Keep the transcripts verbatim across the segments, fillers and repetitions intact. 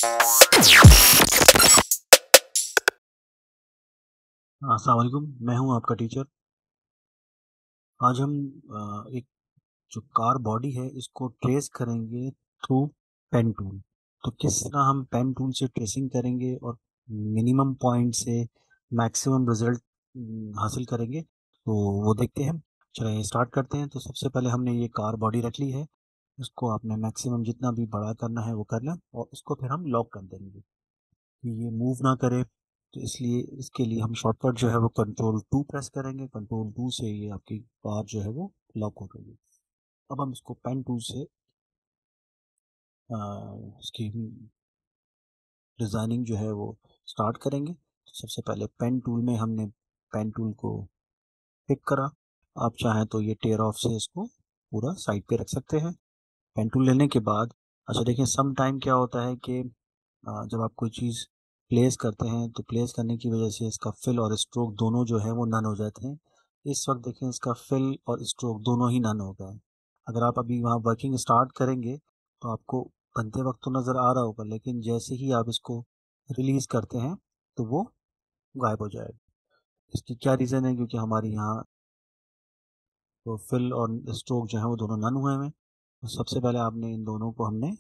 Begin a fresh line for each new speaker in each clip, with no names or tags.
अस्सलाम वालेकुम, मैं हूं आपका टीचर। आज हम अ, एक जो कार बॉडी है इसको ट्रेस करेंगे थ्रू पेन टूल। तो किस तरह हम पेन टूल से ट्रेसिंग करेंगे और मिनिमम पॉइंट से मैक्सिमम रिजल्ट हासिल करेंगे, तो वो देखते हैं। चलिए स्टार्ट करते हैं। तो सबसे पहले हमने ये कार बॉडी रख ली है, इसको आपने मैक्सिमम जितना भी बड़ा करना है वो कर लें और इसको फिर हम लॉक कर देंगे कि ये मूव ना करे। तो इसलिए इसके लिए हम शॉर्टकट जो है वो कंट्रोल टू प्रेस करेंगे। कंट्रोल टू से ये आपकी बार जो है वो लॉक हो गई है। अब हम इसको पेन टूल से आ, इसकी डिज़ाइनिंग जो है वो स्टार्ट करेंगे। तो सबसे पहले पेन टूल में हमने पेन टूल को पिक करा। आप चाहें तो ये टेयर ऑफ से इसको पूरा साइड पे रख सकते हैं। पेन टूल लेने के बाद अच्छा देखिए, सम टाइम क्या होता है कि आ, जब आप कोई चीज़ प्लेस करते हैं तो प्लेस करने की वजह से इसका फिल और स्ट्रोक दोनों जो है वो नन हो जाते हैं। इस वक्त देखें, इसका फिल और स्ट्रोक दोनों ही नन हो गए। अगर आप अभी वहाँ वर्किंग स्टार्ट करेंगे तो आपको बनते वक्त तो नज़र आ रहा होगा, लेकिन जैसे ही आप इसको रिलीज़ करते हैं तो वो गायब हो जाएगा। इसकी क्या रीज़न है? क्योंकि हमारे यहाँ तो फिल और स्ट्रोक जो है वो दोनों नन हुए हैं। तो सबसे पहले आपने इन दोनों को हमने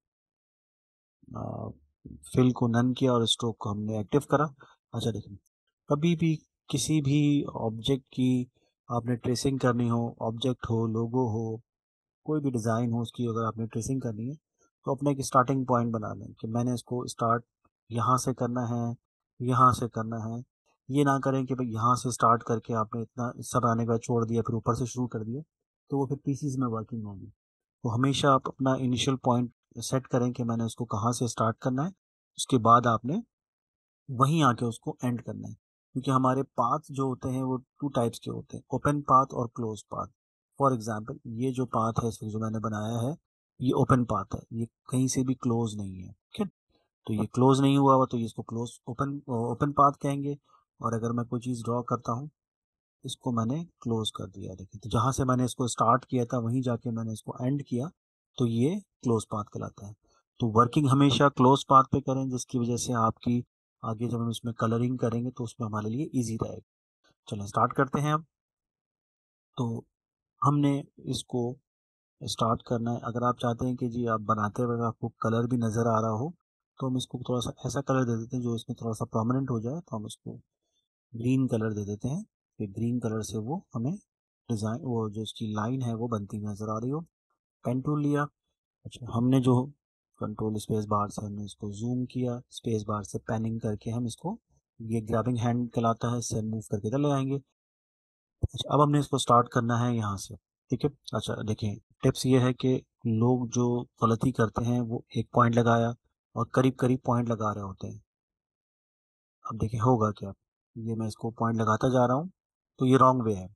फिल को नन किया और स्ट्रोक को हमने एक्टिव करा। अच्छा देखिए, कभी भी किसी भी ऑब्जेक्ट की आपने ट्रेसिंग करनी हो, ऑब्जेक्ट हो, लोगो हो, कोई भी डिज़ाइन हो, उसकी अगर आपने ट्रेसिंग करनी है तो अपने एक स्टार्टिंग पॉइंट बना लें कि मैंने इसको स्टार्ट यहाँ से करना है, यहाँ से करना है। ये ना करें कि भाई यहाँ से स्टार्ट करके आपने इतना सब आने के बाद छोड़ दिया फिर ऊपर से शुरू कर दिया, तो वो फिर पीसीज में वर्किंग होगी। तो हमेशा आप अपना इनिशियल पॉइंट सेट करें कि मैंने उसको कहाँ से स्टार्ट करना है, उसके बाद आपने वहीं आके उसको एंड करना है। क्योंकि हमारे पाथ जो होते हैं वो टू टाइप्स के होते हैं, ओपन पाथ और क्लोज पाथ। फॉर एग्जांपल ये जो पाथ है इसको जो मैंने बनाया है ये ओपन पाथ है, ये कहीं से भी क्लोज नहीं है। ठीक है, तो ये क्लोज नहीं हुआ हुआ तो ये इसको क्लोज ओपन ओपन पाथ कहेंगे। और अगर मैं कोई चीज़ ड्रॉ करता हूँ, इसको मैंने क्लोज कर दिया, देखिए तो जहाँ से मैंने इसको स्टार्ट किया था वहीं जाके मैंने इसको एंड किया, तो ये क्लोज पाथ कहलाता है। तो वर्किंग हमेशा क्लोज पाथ पे करें, जिसकी वजह से आपकी आगे जब हम इसमें कलरिंग करेंगे तो उसमें हमारे लिए इजी रहेगा। चलें स्टार्ट करते हैं अब। तो हमने इसको स्टार्ट करना है। अगर आप चाहते हैं कि जी आप बनाते हुए आपको कलर भी नज़र आ रहा हो, तो हम इसको थोड़ा सा ऐसा कलर दे देते हैं जो इसमें थोड़ा सा प्रोमिनेंट हो जाए। तो हम इसको ग्रीन कलर दे देते हैं कि ग्रीन कलर से वो हमें डिज़ाइन, वो जो इसकी लाइन है वो बनती नज़र आ रही हो। पेन टूल लिया। अच्छा, हमने जो कंट्रोल स्पेस बार से हमने इसको जूम किया, स्पेस बार से पैनिंग करके हम इसको, ये ग्रैबिंग हैंड कहलाता है, इससे मूव करके इधर ले आएंगे। अच्छा, अब हमने इसको स्टार्ट करना है यहाँ से। ठीक है, अच्छा देखिए, टिप्स ये है कि लोग जो गलती करते हैं वो एक पॉइंट लगाया और करीब करीब पॉइंट लगा रहे होते हैं। अब देखिए होगा क्या, ये मैं इसको पॉइंट लगाता जा रहा हूँ तो ये रॉन्ग वे है।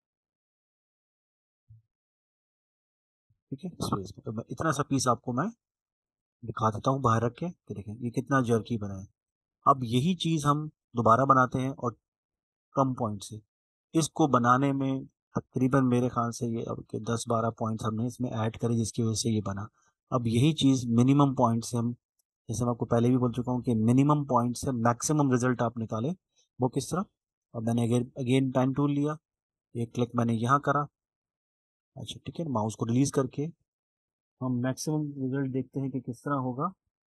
ठीक है, स्पेस में तो मैं इतना सा पीस आपको मैं दिखा देता हूँ बाहर रख के कि देखें ये कितना जर्की बना है। अब यही चीज़ हम दोबारा बनाते हैं और कम पॉइंट से। इसको बनाने में तकरीबन मेरे ख्याल से ये अब के दस बारह पॉइंट्स हमने इसमें ऐड करे जिसकी वजह से ये बना। अब यही चीज़ मिनिमम पॉइंट से हम, जैसे मैं आपको पहले भी बोल चुका हूँ कि मिनिमम पॉइंट से मैक्सिमम रिजल्ट आप निकालें। वो किस तरह? अब मैंने अगेन अगेन पेन टूल लिया, एक क्लिक मैंने यहाँ करा। अच्छा ठीक है, माउस को रिलीज करके हम मैक्सिमम रिजल्ट देखते हैं कि किस तरह होगा।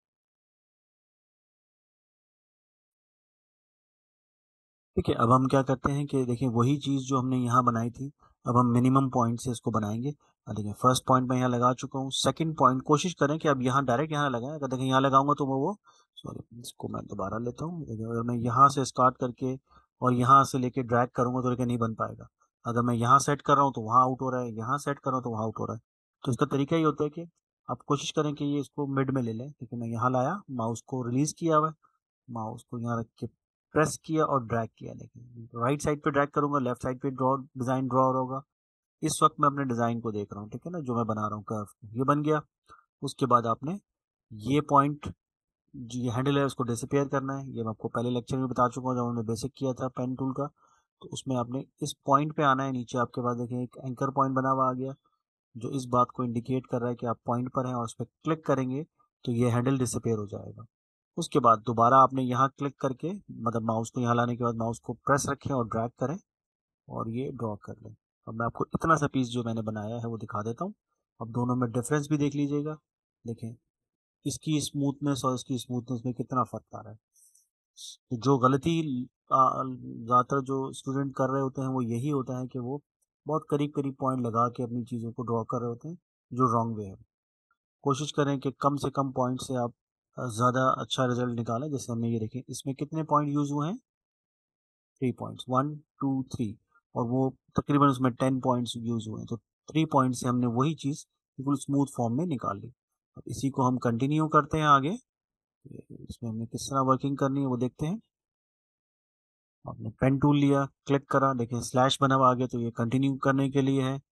ठीक है, अब हम क्या करते हैं कि देखिए वही चीज़ जो हमने यहाँ बनाई थी, अब हम मिनिमम पॉइंट से इसको बनाएंगे। अब देखिए फर्स्ट पॉइंट मैं यहाँ लगा चुका हूँ, सेकंड पॉइंट कोशिश करें कि अब यहाँ डायरेक्ट यहाँ लगाएं। अगर देखिए यहाँ लगाऊंगा तो वो वो सॉरी, इसको मैं दोबारा लेता हूँ। देखिए, अगर मैं यहाँ से स्टार्ट करके और यहाँ से लेके ड्रैग करूंगा तो लेकिन नहीं बन पाएगा। अगर मैं यहाँ सेट कर रहा हूँ तो वहाँ आउट हो रहा है, यहाँ सेट कर रहा हूँ तो वहाँ आउट हो रहा है। तो इसका तरीका ये होता है कि आप कोशिश करें कि ये इसको मिड में ले लें। देखिए मैं यहाँ लाया, माउस को रिलीज किया हुआ है, माउस को यहाँ रख के प्रेस किया और ड्रैग किया। देखिए राइट साइड पे ड्रैग करूंगा, लेफ्ट साइड पे ड्रॉ डिजाइन ड्रॉ होगा। इस वक्त मैं अपने डिजाइन को देख रहा हूँ, ठीक है ना, जो मैं बना रहा हूँ कर्व, ये बन गया। उसके बाद आपने ये पॉइंट, जो ये हैंडल है उसको डिसअपियर करना है। ये मैं आपको पहले लेक्चर में बता चुका हूँ जब हमने बेसिक किया था पेन टूल का। तो उसमें आपने इस पॉइंट पे आना है। नीचे आपके पास देखिए एक एंकर पॉइंट बना हुआ आ गया, जो इस बात को इंडिकेट कर रहा है कि आप पॉइंट पर हैं, और उस पर क्लिक करेंगे तो ये हैंडल डिसअपियर हो जाएगा। उसके बाद दोबारा आपने यहाँ क्लिक करके, मतलब माउस को यहाँ लाने के बाद माउस को प्रेस रखें और ड्रैग करें और ये ड्रॉ कर लें। अब मैं आपको इतना सा पीस जो मैंने बनाया है वो दिखा देता हूँ। अब दोनों में डिफरेंस भी देख लीजिएगा। देखें इसकी स्मूथनेस और इसकी स्मूथनेस में कितना फर्क आ रहा है। तो जो गलती ज़्यादातर जो स्टूडेंट कर रहे होते हैं वो यही होता है कि वो बहुत करीब करीब पॉइंट लगा के अपनी चीज़ों को ड्रॉ कर रहे होते हैं, जो रॉन्ग वे है। कोशिश करें कि कम से कम पॉइंट से आप ज़्यादा अच्छा रिजल्ट निकालें। जैसे हमने ये देखें, इसमें कितने पॉइंट यूज़ हुए हैं, three points, one two three, और वो तकरीबन उसमें टेन पॉइंट्स यूज़ हुए हैं। तो थ्री पॉइंट से हमने वही चीज़ बिल्कुल स्मूथ फॉर्म में निकाल ली। अब इसी को हम कंटिन्यू करते हैं आगे। इसमें हमने किस तरह वर्किंग करनी है वो देखते हैं। आपने पेन टूल लिया, क्लिक करा, देखिए स्लैश बना हुआ आगे, तो ये कंटिन्यू करने के लिए है।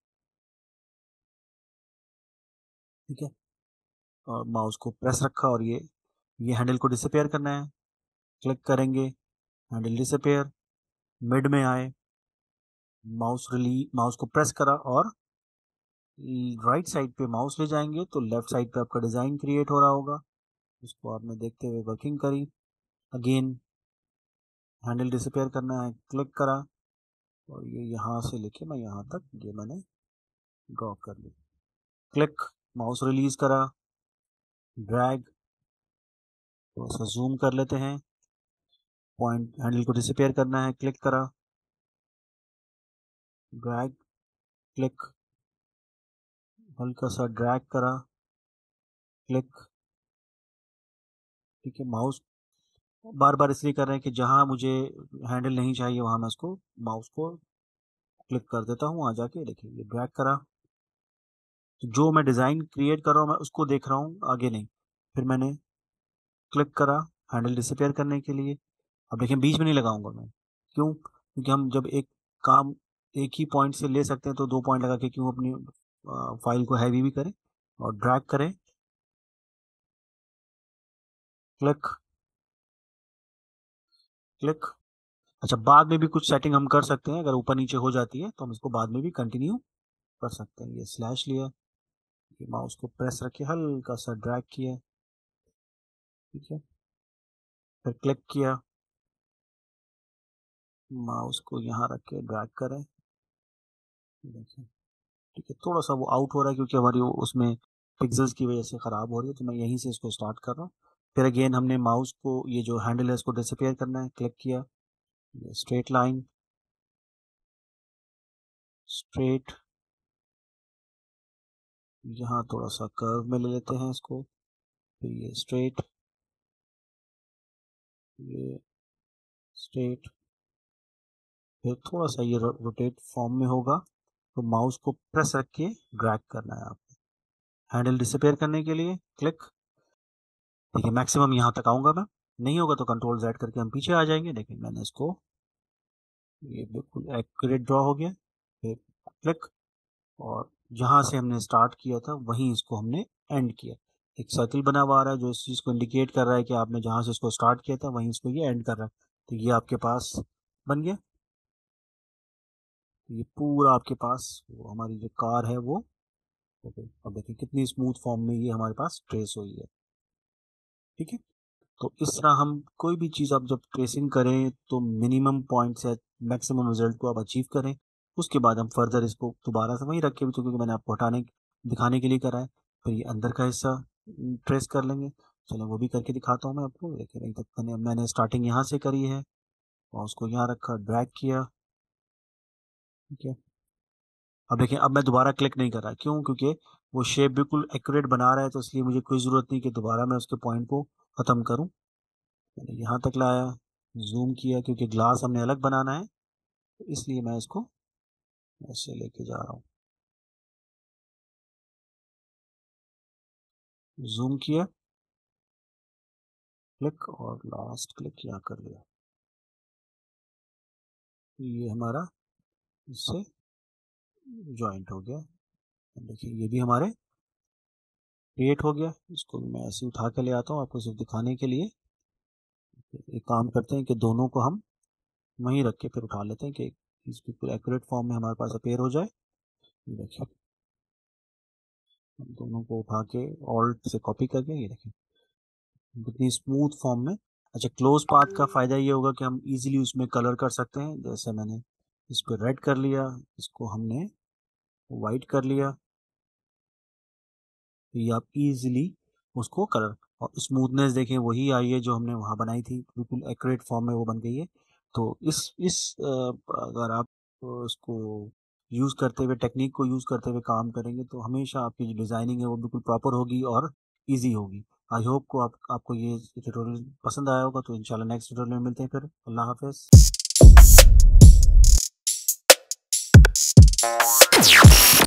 ठीक है, और माउस को प्रेस रखा और ये ये हैंडल को डिसअपेयर करना है। क्लिक करेंगे, हैंडल डिसअपेयर, मिड में आए, माउस रिली माउस को प्रेस करा और राइट साइड पे माउस ले जाएंगे तो लेफ्ट साइड पे आपका डिज़ाइन क्रिएट हो रहा होगा। उसको आपने देखते हुए वर्किंग करी। अगेन हैंडल डिसअपेयर करना है, क्लिक करा और ये यहाँ से लेके मैं यहाँ तक ये मैंने ड्रॉ कर ली। क्लिक, माउस रिलीज करा, ड्रैग, थोड़ा सा जूम कर लेते हैं, पॉइंट हैंडल को डिसअपेयर करना है, क्लिक करा, ड्रैग, क्लिक, हल्का सा ड्रैग करा, क्लिक। ठीक है, माउस बार बार इसलिए कर रहे हैं कि जहां मुझे हैंडल नहीं चाहिए वहां मैं इसको माउस को क्लिक कर देता हूँ। आ जाके देखिए ये ड्रैग करा, तो जो मैं डिज़ाइन क्रिएट कर रहा हूँ मैं उसको देख रहा हूँ, आगे नहीं। फिर मैंने क्लिक करा हैंडल डिसअपेयर करने के लिए। अब देखिए बीच में नहीं लगाऊंगा मैं, क्यों? क्योंकि हम जब एक काम एक ही पॉइंट से ले सकते हैं तो दो पॉइंट लगा के क्यों अपनी फाइल को हैवी भी करें। और ड्रैग करें, क्लिक, क्लिक। अच्छा, बाद में भी कुछ सेटिंग हम कर सकते हैं, अगर ऊपर नीचे हो जाती है तो हम इसको बाद में भी कंटिन्यू कर सकते हैं। ये स्लैश लिया, ये माउस को प्रेस रखिए, हल्का सा ड्रैग किया, ठीक है, फिर क्लिक किया, माउस को यहाँ रख के ड्रैग करें। देखिए, ठीक है, थोड़ा सा वो आउट हो रहा है क्योंकि हमारी वो उसमें पिक्सल्स की वजह से ख़राब हो रही है, तो मैं यहीं से इसको स्टार्ट कर रहा हूँ। फिर अगेन हमने माउस को, ये जो हैंडल है इसको डिसअपेयर करना है, क्लिक किया, स्ट्रेट लाइन, स्ट्रेट, यहाँ थोड़ा सा कर्व में ले लेते हैं इसको, फिर ये स्ट्रेट, ये स्ट्रेट, फिर थोड़ा सा ये रोटेट फॉर्म में होगा, तो माउस को प्रेस रख के ड्रैग करना है आपको हैंडल डिसअपेयर करने के लिए, क्लिक। देखिए मैक्सिमम यहाँ तक आऊँगा मैं, नहीं होगा तो कंट्रोल जेड करके हम पीछे आ जाएंगे। देखिए मैंने इसको, ये बिल्कुल एक्यूरेट ड्रॉ हो गया, फिर क्लिक, और जहाँ से हमने स्टार्ट किया था वहीं इसको हमने एंड किया। एक सर्कल बना हुआ आ रहा है जो इस चीज़ को इंडिकेट कर रहा है कि आपने जहाँ से इसको स्टार्ट किया था वहीं इसको ये एंड कर रहा है। तो ये आपके पास बन गया। तो ये पूरा आपके पास वो हमारी जो कार है वो हो गई। अब देखिए कितनी स्मूथ फॉर्म में ये हमारे पास ट्रेस हुई है। ठीक है, तो इस तरह हम कोई भी चीज़ आप जब ट्रेसिंग करें तो मिनिमम पॉइंट से मैक्सिमम रिजल्ट को आप अचीव करें। उसके बाद हम फर्दर इसको दोबारा से वहीं रख के भी, तो क्योंकि मैंने आपको हटाने दिखाने के लिए करा है, फिर ये अंदर का हिस्सा ट्रेस कर लेंगे। चलो वो भी करके दिखाता हूँ मैं आपको। देखिए नहीं तक मैंने मैंने स्टार्टिंग यहाँ से करी है और उसको यहाँ रखा, ड्रैग किया, ठीक है। अब देखिए अब मैं दोबारा क्लिक नहीं कर रहा, क्यों? क्योंकि वो शेप बिल्कुल एक्यूरेट बना रहा है, तो इसलिए मुझे कोई ज़रूरत नहीं कि दोबारा मैं उसके पॉइंट को ख़त्म करूँ। मैंने यहाँ तक लाया, जूम किया, क्योंकि ग्लास हमने अलग बनाना है, तो इसलिए मैं इसको ऐसे लेके जा रहा हूँ। जूम किया, क्लिक, और लास्ट क्लिक यहाँ कर लिया। ये हमारा इससे जॉइंट हो गया। देखिए ये भी हमारे क्रिएट हो गया। इसको भी मैं ऐसे उठा के ले आता हूँ आपको सिर्फ दिखाने के लिए। एक काम करते हैं कि दोनों को हम वहीं रख के फिर उठा लेते हैं कि इस बिल्कुल एक्यूरेट फॉर्म में हमारे पास अपेयर हो जाए। ये देखिए हम दोनों को उठा के ऑल्ट से कॉपी करके, ये देखिए इतनी स्मूथ फॉर्म में। अच्छा, क्लोज पाथ का फ़ायदा ये होगा कि हम इजीली उसमें कलर कर सकते हैं। जैसे मैंने इस पे रेड कर लिया, इसको हमने वाइट कर लिया, तो ये आप इजीली उसको कलर, और स्मूथनेस देखें वही आई है जो हमने वहाँ बनाई थी, बिल्कुल एक्यूरेट फॉर्म में वो बन गई है। तो इस इस अ, अगर आप उसको यूज़ करते हुए, टेक्निक को यूज़ करते हुए काम करेंगे तो हमेशा आपकी जो डिज़ाइनिंग है वो बिल्कुल प्रॉपर होगी और ईजी होगी। आई होप को आप आपको ये ट्यूटोरियल पसंद आया होगा। तो इंशाल्लाह नेक्स्ट ट्यूटोरियल में मिलते हैं फिर। अल्लाह हाफ़िज़।